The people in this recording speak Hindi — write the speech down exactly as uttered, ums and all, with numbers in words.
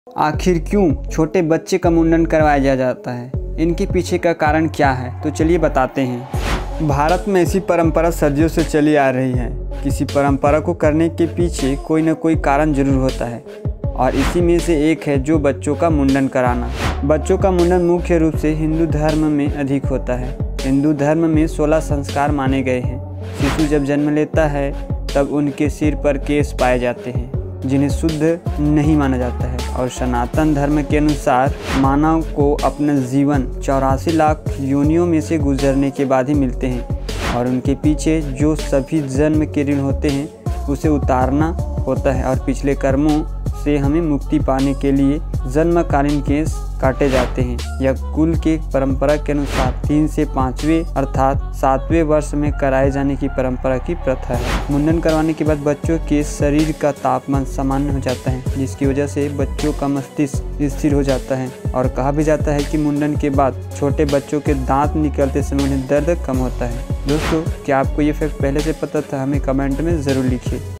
आखिर क्यों छोटे बच्चे का मुंडन करवाया जाता है, इनके पीछे का कारण क्या है, तो चलिए बताते हैं। भारत में ऐसी परंपरा सदियों से चली आ रही है। किसी परंपरा को करने के पीछे कोई न कोई कारण जरूर होता है और इसी में से एक है जो बच्चों का मुंडन कराना। बच्चों का मुंडन मुख्य रूप से हिंदू धर्म में अधिक होता है। हिंदू धर्म में सोलह संस्कार माने गए हैं। शिशु जब जन्म लेता है तब उनके सिर पर केश पाए जाते हैं जिन्हें शुद्ध नहीं माना जाता है और सनातन धर्म के अनुसार मानव को अपना जीवन चौरासी लाख योनियों में से गुजरने के बाद ही मिलते हैं और उनके पीछे जो सभी जन्म के ऋण होते हैं उसे उतारना होता है और पिछले कर्मों से हमें मुक्ति पाने के लिए जन्मकालीन केस काटे जाते हैं। यह कुल के परंपरा के अनुसार तीन से पाँचवें अर्थात सातवें वर्ष में कराए जाने की परंपरा की प्रथा है। मुंडन करवाने के बाद बच्चों के शरीर का तापमान सामान्य हो जाता है जिसकी वजह से बच्चों का मस्तिष्क स्थिर हो जाता है और कहा भी जाता है कि मुंडन के बाद छोटे बच्चों के दांत निकलते समय उन्हें दर्द कम होता है। दोस्तों, क्या आपको ये फैक्ट पहले से पता था? हमें कमेंट में ज़रूर लिखिए।